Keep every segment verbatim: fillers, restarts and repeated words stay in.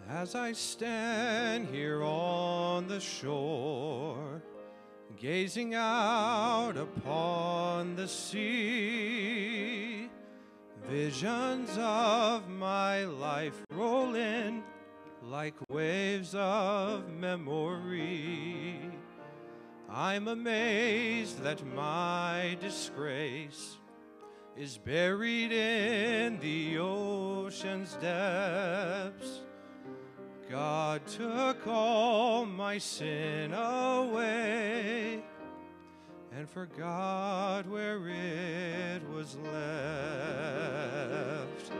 As I stand here on the shore, gazing out upon the sea, visions of my life roll in like waves of memory. I'm amazed that my disgrace is buried in the ocean's depths. God took all my sin away and forgot where it was left.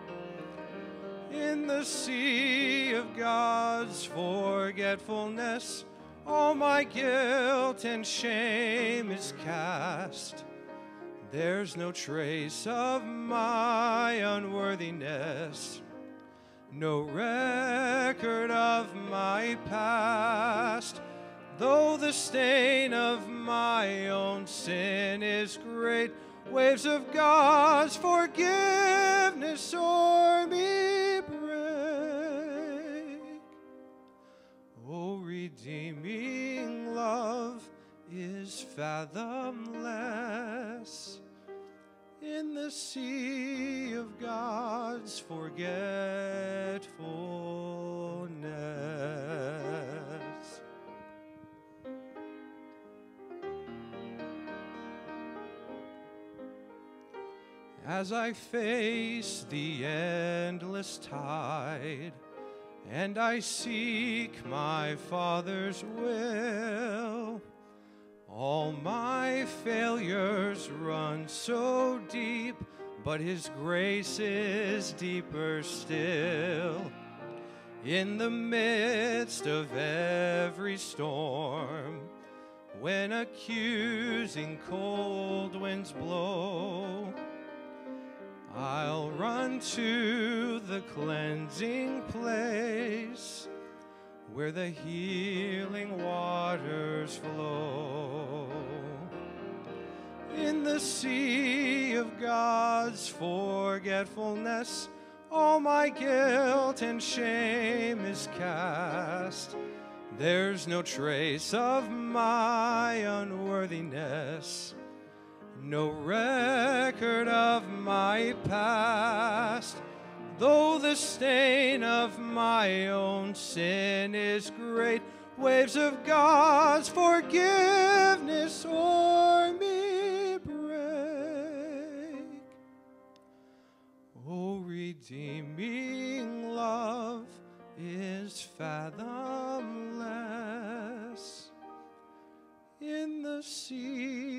In the sea of God's forgetfulness, all my guilt and shame is cast. There's no trace of my unworthiness, no record of my past. Though the stain of my own sin is great, waves of God's forgiveness o'er me break. Oh, redeeming love is fathomless in the sea of God's forgetfulness. As I face the endless tide and I seek my Father's will, all my failures run so deep, but His grace is deeper still. In the midst of every storm, when accusing cold winds blow, I'll run to the cleansing place where the healing waters flow. In the sea of God's forgetfulness, all my guilt and shame is cast. There's no trace of my unworthiness, no record of my past. Though the stain of my own sin is great, waves of God's forgiveness o'er me break. Oh, redeeming love is fathomless in the sea